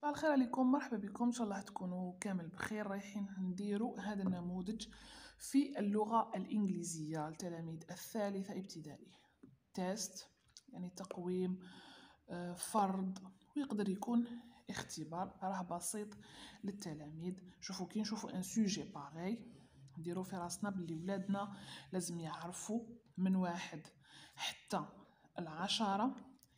صباح الخير عليكم، مرحبا بكم. ان شاء الله تكونوا كامل بخير. رايحين نديروا هذا النموذج في اللغة الإنجليزية لتلاميذ الثالثة ابتدائي. تيست يعني تقويم، فرض، ويقدر يكون اختبار. راه بسيط للتلاميذ. شوفوا كي نشوفوا ان سوجي باغي نديرو في راسنا بلي ولادنا لازم يعرفوا من 1 حتى 10،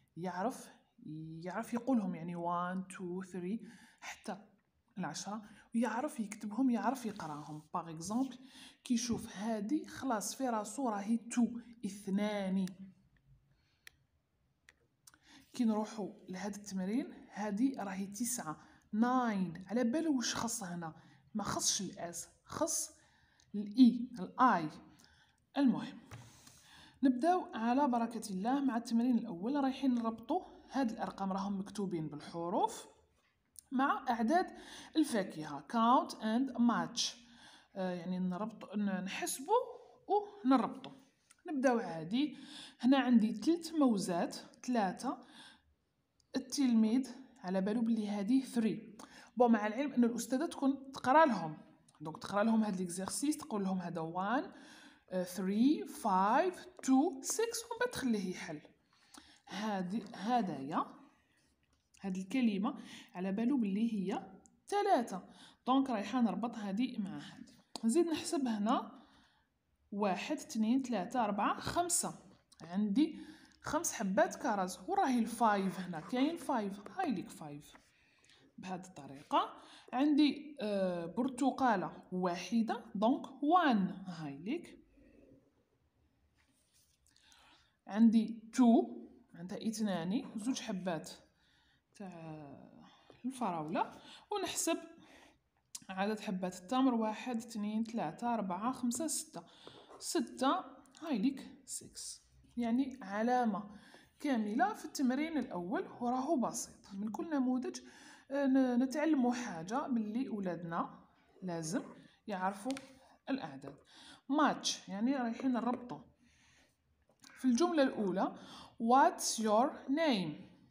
يعرف يقولهم، يعني 1 2 3 حتى 10، ويعرف يكتبهم، يعرف يقراهم. باغ اكزومبل كي يشوف هادي خلاص في راسو راهي 2. كي نروحو لهاد التمرين هادي راهي 9 على بالو واش خص هنا. ما خصش الاس، خص الاي. المهم نبداو على بركة الله مع التمرين الأول. رايحين نربطو هاد الأرقام، راهم مكتوبين بالحروف مع أعداد الفاكهة. count and match، يعني نحسبو ونربطو. نبداو عادي. هنا عندي 3 موزات، 3. التلميذ على بالو بلي هادي 3. مع العلم أن الأستاذة تكون تقرا لهم، دونك تقرا لهم هاد ليكزارسيس، تقول لهم هذا 1 3 5 2 6 ومن بعد تخليه يحل. هدايا هاد الكلمة على بالو بلي هي 3، دونك رايحة نربط هادي مع هادي. نزيد نحسب هنا 1 2 3 4 5. عندي 5 حبات كرز، وراهي الفايف هنا كاين 5. هايليك 5 بهذه الطريقة. عندي برتقالة واحدة، دونك 1. هايليك. عندي 2 عندها 2 زوج حبات تاع الفراولة، ونحسب عدد حبات التمر 1 2 3 4 5 6. هايليك 6. يعني علامة كاملة في التمرين الأول، وراهو بسيط. من كل نموذج نتعلموا حاجة باللي أولادنا لازم يعرفوا الأعداد. ماتش يعني رايحين نربطو. في الجملة الأولى What's your name؟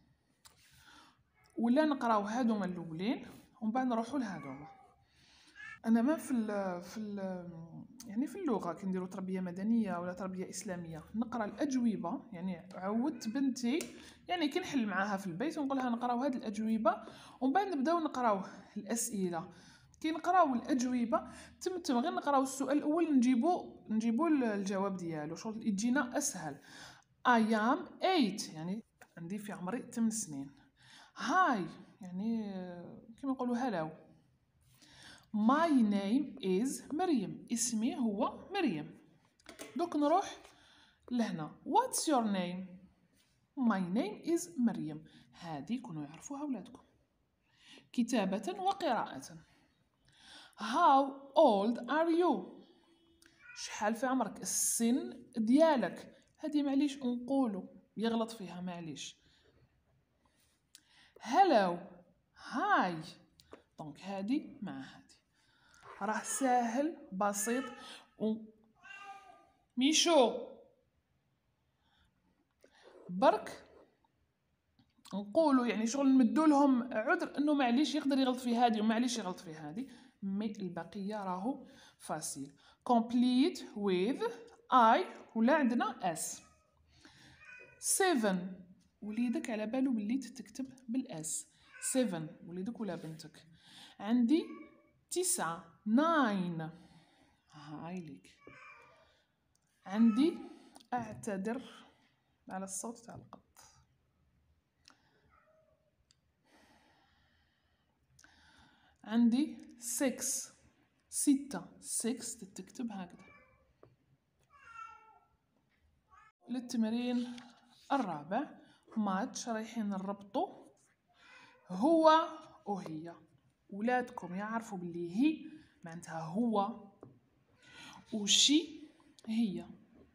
ولا نقراو هادوما الأولين ومن بعد نروحو لهادوما. أنا ما يعني في اللغة كي نديرو تربية مدنية ولا تربية إسلامية نقرا الأجوبة، يعني عودت بنتي يعني كي نحل معاها في البيت ونقولها نقراو هاد الأجوبة ومن بعد نبداو نقراو الأسئلة. كي نقراو الأجوبة تم غير نقراو السؤال الأول نجيبو الجواب ديالو، شغل يجينا أسهل. I am 8 يعني عندي في عمري 8 سنين. هاي يعني كما نقولوا هلاو. My name is مريم، اسمي هو مريم. دوك نروح لهنا What's your name؟ My name is مريم. هذه كونوا يعرفوها ولادكم كتابة وقراءة. How old are you؟ شحال في عمرك، السن ديالك. هذه معليش نقولوا يغلط فيها معليش. Hello، هاي. دونك هذه مع هذه راه ساهل بسيط. ميشو برك نقولوا يعني شغل نمدوا لهم عذر انه معليش يقدر يغلط في هذه ومعليش يغلط في هذه، مي البقيه راهو فاسيل. complete with I ولا عندنا اس. 7 وليدك على بالو بلي تكتب بالاس. 7 وليدك ولا بنتك. عندي 9 هايليك. عندي اعتذر على الصوت تاع القط. عندي 6 تكتب هكذا. للتمرين الرابع ماتش رايحين نربطو هو وهي. ولادكم يعرفوا باللي هي معناتها هو، وشي هي.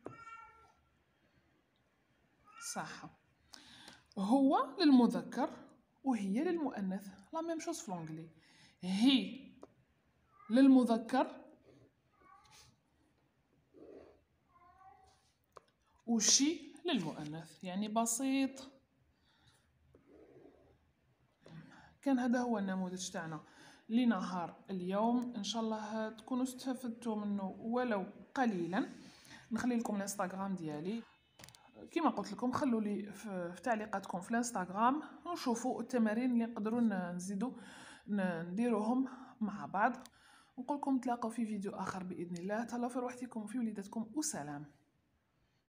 صح. هو للمذكر وهي للمؤنث. لا ميم شوز في لونجلي. هي للمذكر وشي للمؤنث، يعني بسيط كان هذا هو النموذج تاعنا لنهار اليوم. ان شاء الله تكونوا استفدتوا منه ولو قليلا. نخلي لكم الانستغرام ديالي كما قلت لكم، خلوا لي في تعليقاتكم في الانستغرام ونشوفوا التمارين اللي نقدروا نزيدوا نديروهم مع بعض. نقول لكم تلاقوا في فيديو اخر باذن الله. تهلاو في روحكم وفي وليداتكم، وسلام.